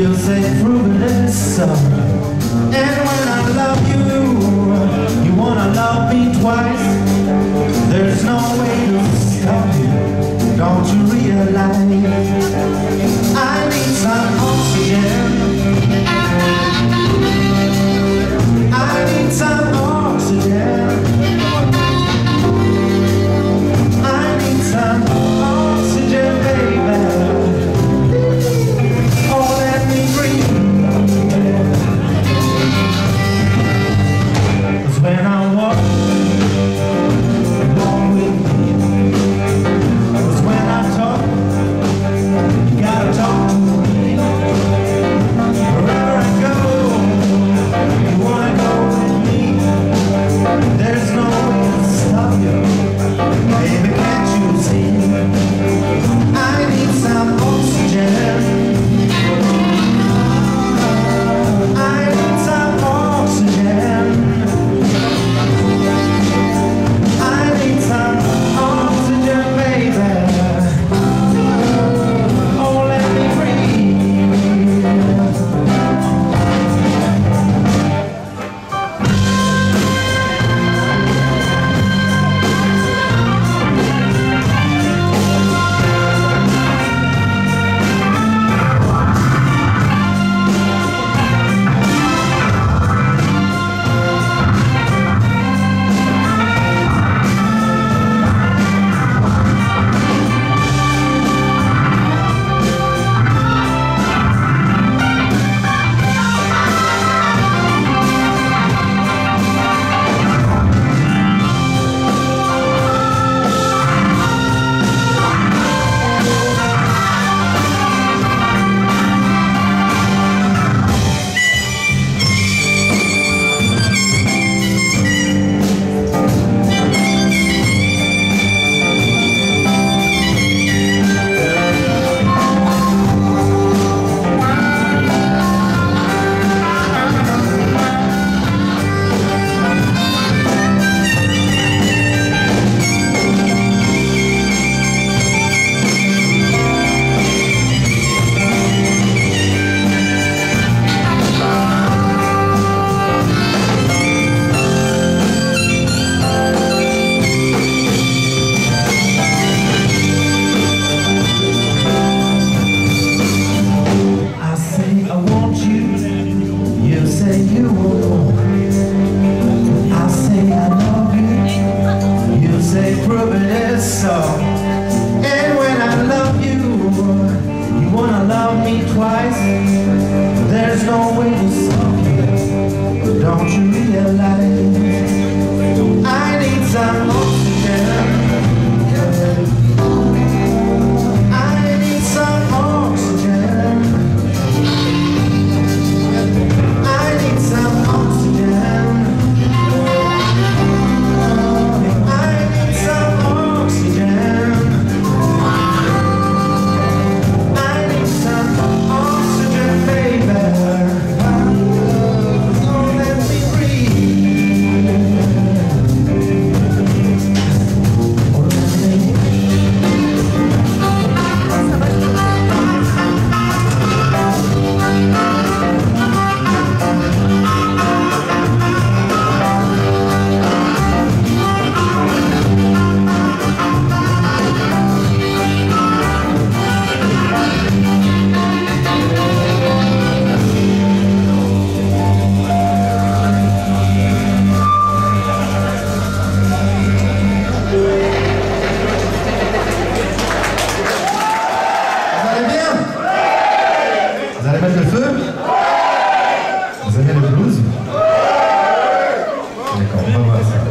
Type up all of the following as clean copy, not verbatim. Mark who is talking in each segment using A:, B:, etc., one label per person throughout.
A: You say prove it is so. And when I love you, you wanna love me twice. There's no way to stop you, don't you realize? I need some oxygen. I need some oxygen. I need some oxygen, baby. When I walk along with me, 'cause when I talk, you gotta talk to me. Wherever I go, you wanna go with me. There's no way to stop you, baby, can't you see? I need some oxygen. There's no way to stop you, don't you realize? I need some oxygen. I need some oxygen. I need some oxygen. I need some oxygen. I need some oxygen, baby. So let me breathe. Vous allez mettre le feu? Vous aimez le blues? D'accord, on va voir ça.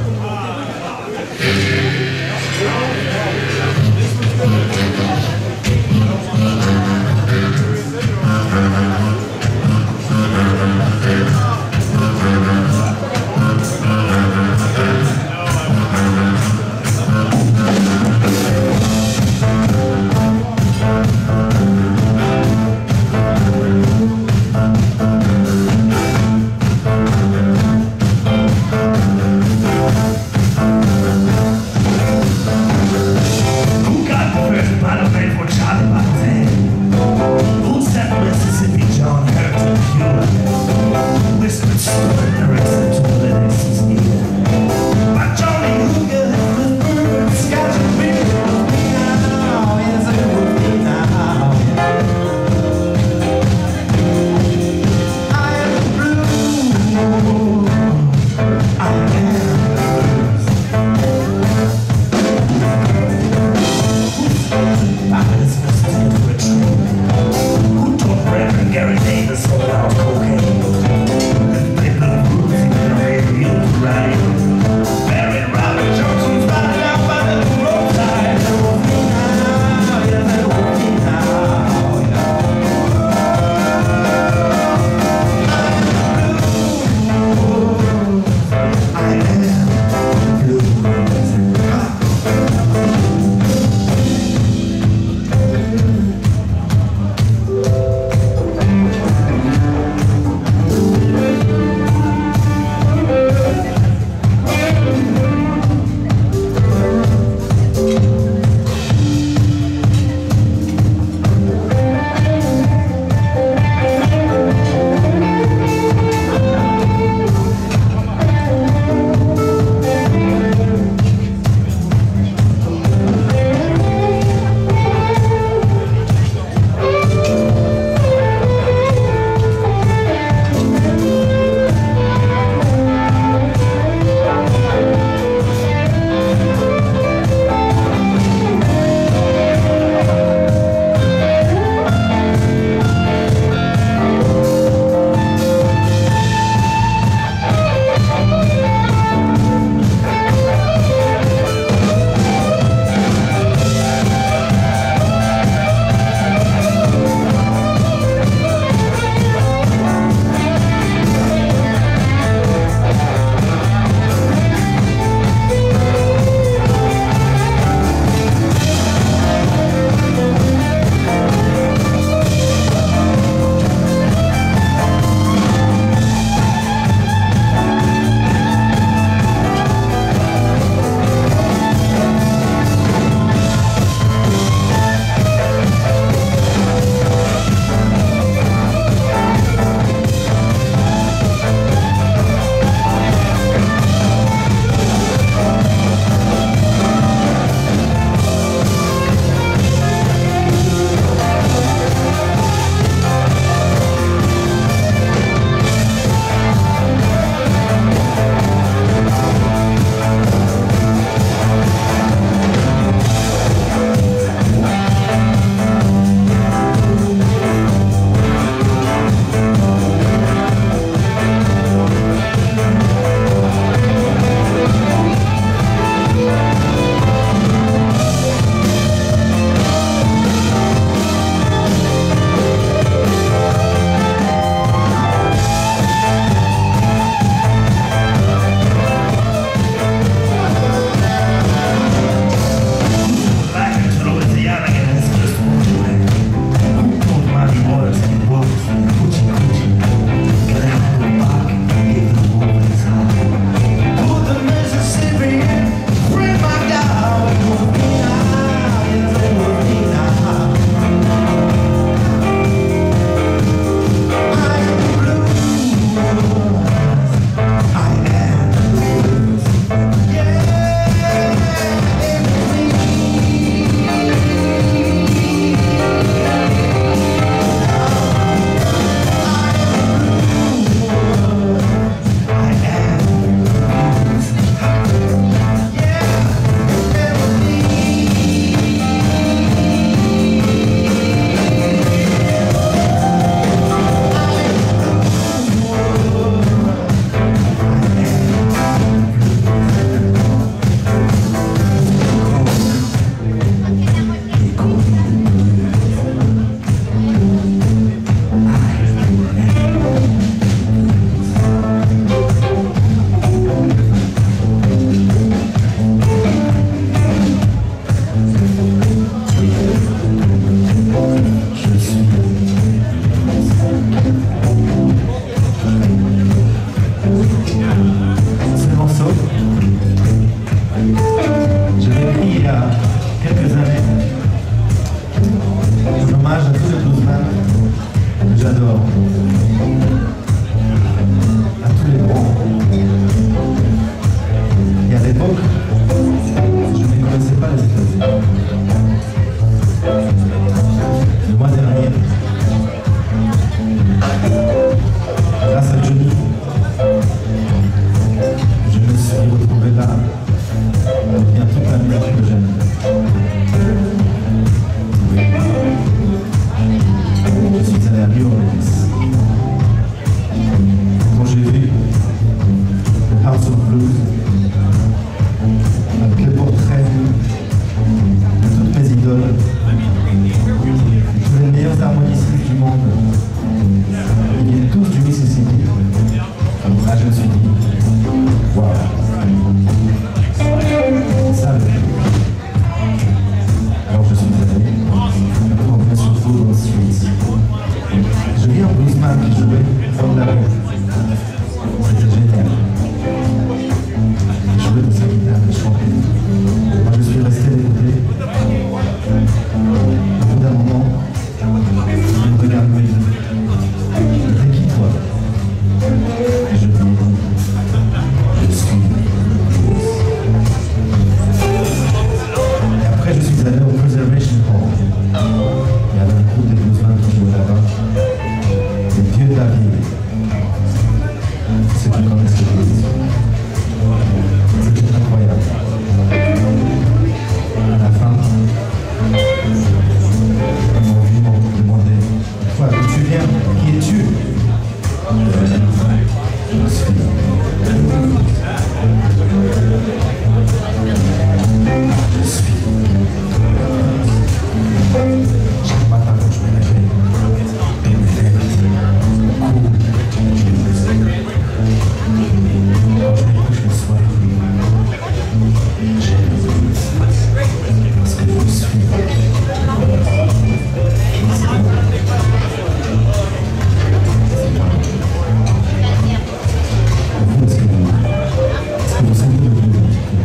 A: à tous les grands. Et à l'époque, je ne connaissais pas les États-Unis. Le mois dernier, grâce à Johnny, je me suis retrouvé là, avec bien toute la musique que j'aime. Je suis allé à New Orleans. Quand j'ai vu le House of Blues, avec les portraits de toutes mes idoles, tous les meilleurs harmonistes du monde, ils viennent tous du Mississippi. Là, je me suis dit, waouh, ça le fait. Alors je suis allé, on vient sur Full Streets. Je vis un bluesman qui jouait au fond de la rue. C'était génial. Il jouait de sa guitare, il chantait. Moi, je suis resté l'écouter. Au bout d'un moment, il me regarde me dit, t'es qui toi? Et je lui ai dit, je suis blues. Et après, je suis allé au Preservation Hall. Il y avait un groupe de bluesmen qui jouaient là-bas. Les vieux de la ville. Ceux qui connaissent le blues. C'était incroyable. À la fin, ils m'ont demandé, toi, d'où tu viens? Qui es-tu? Je suis blues. Je suis chaque matin quand je me réveille, mes lèvres coulent de musique. Quand je me couche le soir, j'aime le blues parce que je suis vous, est-ce que vous sentez le blues?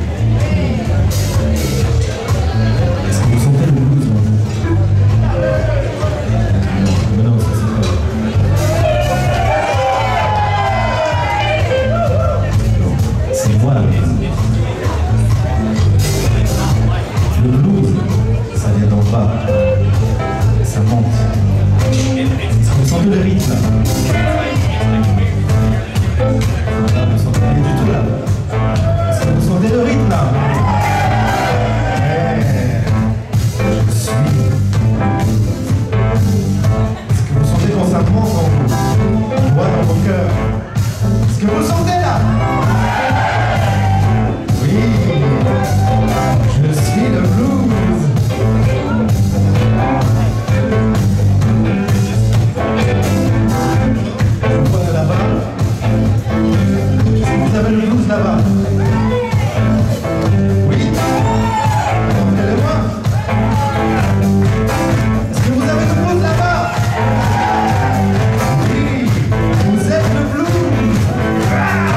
A: Est-ce que vous sentez le blues? Mais non, ça c'est pas. Non, c'est moi le blues. Le blues, ça vient d'en bas. Ça monte. Est-ce que vous sentez le rythme là? Là, vous sentez rien du tout là. Est-ce que vous sentez le rythme là? Je suis. Est-ce que vous sentez quand ça monte en vous? Moi dans mon cœur. Est-ce que vous le sentez là? Oui. Je suis le blues. Je vous vois là-bas. Est-ce que vous avez le blues là-bas? Oui. Regardez-le-moi. Est-ce que vous avez le blues là-bas? Oui. Vous êtes le blues.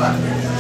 B: Voilà.